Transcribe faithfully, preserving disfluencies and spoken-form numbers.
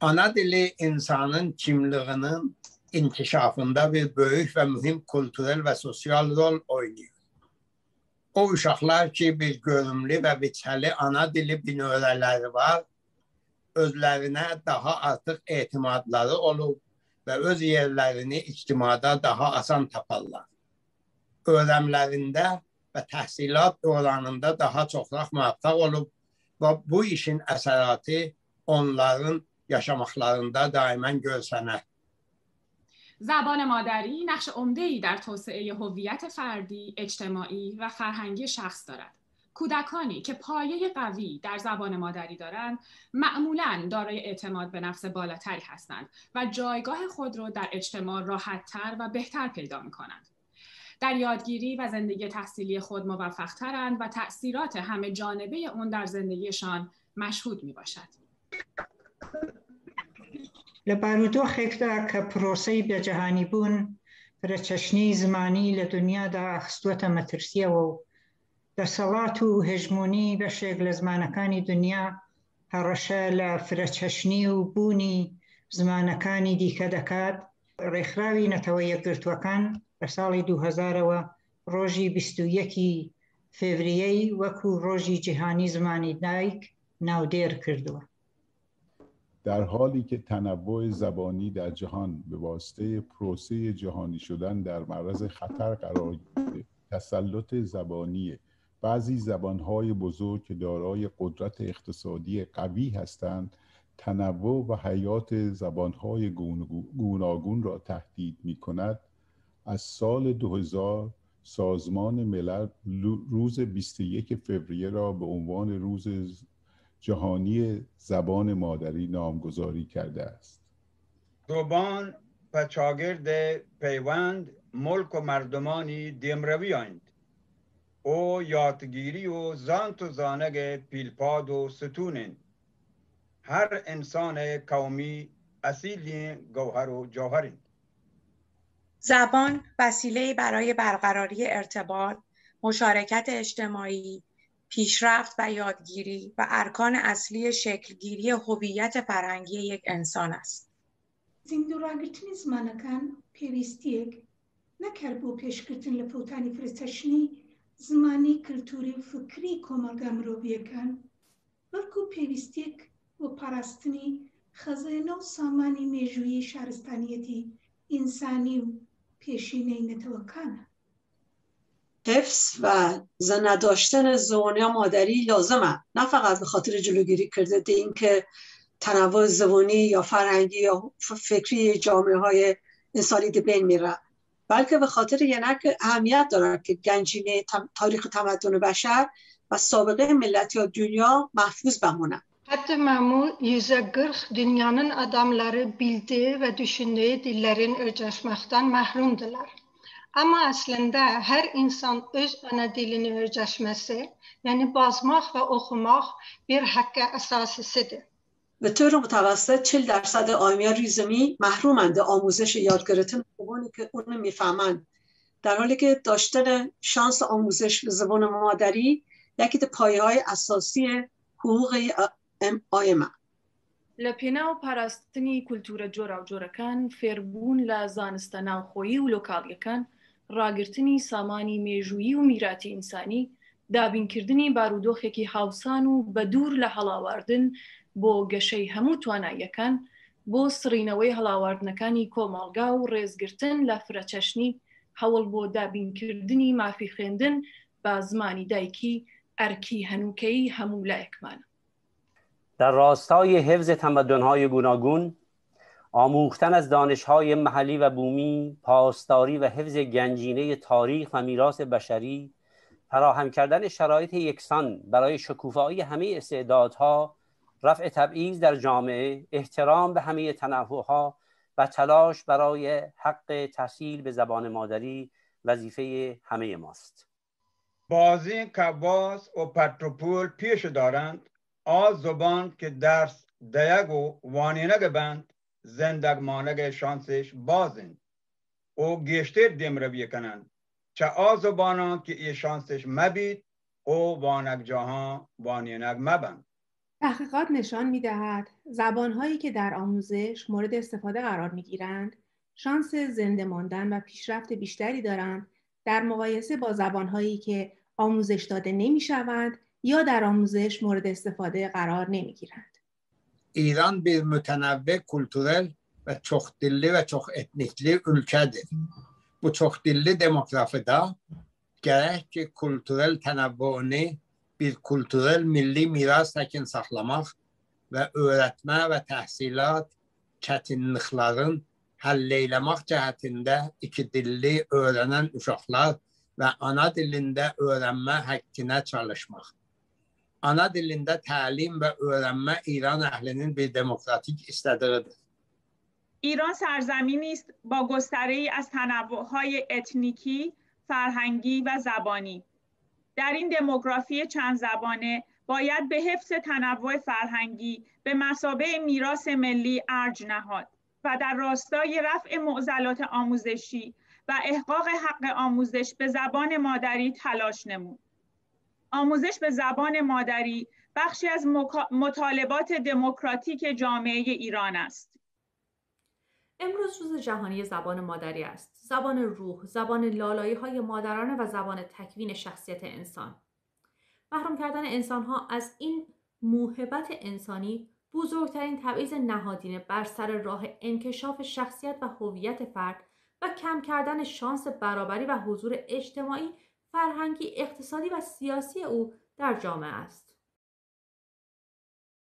ana dili insanın kimliğinin inkişafında bir böyük ve mühim kültürel ve sosyal rol oynuyor. O uşaqlar ki bir görünümlü ve biçəli ana dili binövrələri var, özlərinə daha artıq etimadları olub və öz yerlərini ictimada daha asan taparlar. Öyrəmlərində və təhsilat oranında daha çoxraq muvaffaq olub və bu işin əsəratı onların yaşamaqlarında daimən görsənər. زبان مادری نقش عمده‌ای در توسعه هویت فردی، اجتماعی و فرهنگی شخص دارد. کودکانی که پایه قوی در زبان مادری دارند، معمولاً دارای اعتماد به نفس بالاتری هستند و جایگاه خود را در اجتماع راحت‌تر و بهتر پیدا می‌کنند. در یادگیری و زندگی تحصیلی خود موفق‌ترند و تأثیرات همه جانبه اون در زندگیشان مشهود می‌باشد. لبارودۆخێکدا کە پرۆسەی بێجەهانی بوون فرەچەشنی زمانی لە دنیادا ئەخستووەتە مەترسیەوە و دەسەڵات و هێژمونی بەشێک لە زمانەکانی دنیا هەڕەشە لە فرەچەشنی و بوونی زمانەکانی دیکە دەکات. ڕێکخراوی نەتەوە یەکگرتووەکان لە ساڵی دوو هەزارەوە ڕۆژی بیست و یەکی فێڤریەی وەکو ڕۆژی جیهانی زمانی دایک ناودێر کردووە. در حالی که تنوع زبانی در جهان به واسطه پروسه جهانی شدن در معرض خطر قرار گرفته، تسلط زبانی بعضی زبانهای بزرگ که دارای قدرت اقتصادی قوی هستند، تنوع و حیات زبانهای گوناگون را تهدید می کند. از سال دو هزار سازمان ملل روز بیست و یکم فوریه را به عنوان روز جهانی زبان مادری نامگذاری کرده است. زبان و شاگرد پیوند ملک و مردمانی دیمرویاند. او یادگیری و زانت و زانگ پیلپاد و ستونند. هر انسان قومی اصیلی گوهر و جوهرند. زبان وسیله برای برقراری ارتباط، مشارکت اجتماعی، پیشرفت و یادگیری و ارکان اصلی شکلگیری هویت فرهنگی یک انسان است. زیندوڕاگرتنی زمانەکان پێویستیەک نەکرد بۆ پێشکردن لە فەوتانی فرەچەشنی زمانی کلتوری و فکری کۆمەلگا مرۆڤیەکان، بەڵکو پێویستیەک بۆ پاراستنی خەزانە و سامانی مێژوویی شارستانیەتی ئینسانی و پێشینەی نەتەوەکانە. حفظ و زنده داشتن زبان مادری لازمه، نه فقط به خاطر جلوگیری کرده اینکه تنوع زبانی یا فرهنگی یا فکری جامعه های انسانی ده بین میره، بلکه به خاطر یعنی که اهمیت داره که گنجینه تاریخ تمدن بشر و سابقه ملت یا دنیا محفوظ بمونه. Hatta Mahmud yüzde kırk dünyanın adamları bildiği ve düşündüğü dillerin öğrenmekten mahrumdular. Ama aslında her insan öz ana dilini öğrenmesi, yani bazmak ve okumak bir hakkı esasisidir. به طور متوسط چهل درصد آدمیان روی زمین محرومند آموزش یاد گرفتن زبانی که اون میفهمند، در حالی که داشتن شانس آموزش زبان مادری یکی از پایه‌های اساسی حقوق آدمه. لپینا و پاراستنی کلتور جورا و جورکان فێربوون لە زانستە ناوخۆیی و لۆکاڵیەکان، ڕاگررتنی سامانی مێژوویی و میراتی ئینسانی، دابینکردنی بارودۆخێکی هاوسان و بە دوور لە هەڵاواردن بۆ گەشەی هەموو تواناییەکان، بۆ سڕینەوەی هەڵاواردنەکانی کۆمەڵگا و ڕێزگرتن لە فرەچەشنی، هەوڵ بۆ دابینکردنی مافی خوێندن بە زمانی دایکی ئەرکی هەنووکەی هەموو لایەکمانە. در راستای حفظ تمدن‌های گوناگون، آموختن از دانش‌های محلی و بومی، پاسداری و حفظ گنجینه تاریخ و میراث بشری، فراهم کردن شرایط یکسان برای شکوفایی همه استعدادها، رفع تبعیض در جامعه، احترام به همه تنوعها و تلاش برای حق تحصیل به زبان مادری وظیفه همه ماست. بازی کباس و پتروپول پیش دارند، آز زبان که درس دیگ و وانینگ بند، زندگمانگ شانسش بازند او گشتر دمروی کنند، چه آز زبانان که ای شانسش مبید او وانگ جهان وانینگ مبند. تحقیقات نشان می‌دهد زبان‌هایی که در آموزش مورد استفاده قرار می‌گیرند شانس زنده ماندن و پیشرفت بیشتری دارند در مقایسه با زبان‌هایی که آموزش داده نمی‌شوند یا در آموزش مورد استفاده قرار نمی‌گیرند. ایران bir mütənəvvi kültürel və çoxdilli və çox etnikli ölkədir. Bu çoxdilli demografida gərək ki, kültürel tənəvvüünü bir kültürel milli miras təkin saxlamaq və öyrətmə və təhsilat çətinliklərin həll eyləmək cəhətində iki dilli öyrənən uşaqlar və ana dilində öyrənmə həqqinə çalışmaq. Ana dilində təlim və öyrənmə İran əhlinin bir demokratik istədiyidir. ایران سرزمینی است با گستره‌ای از تنوع‌های اتنیکی، فرهنگی و زبانی. در این دموگرافی چند زبانه باید به حفظ تنوع فرهنگی به مثابه میراث ملی ارج نهاد و در راستای رفع معضلات آموزشی و احقاق حق آموزش به زبان مادری تلاش نمود. آموزش به زبان مادری بخشی از مطالبات دموکراتیک جامعه ایران است. امروز روز جهانی زبان مادری است. زبان روح، زبان لالایی‌های مادرانه و زبان تکوین شخصیت انسان. محروم کردن انسان‌ها از این موهبت انسانی بزرگترین تبعیض نهادینه بر سر راه انکشاف شخصیت و هویت فرد و کم کردن شانس برابری و حضور اجتماعی، فرهنگی، اقتصادی و سیاسی او در جامعه است.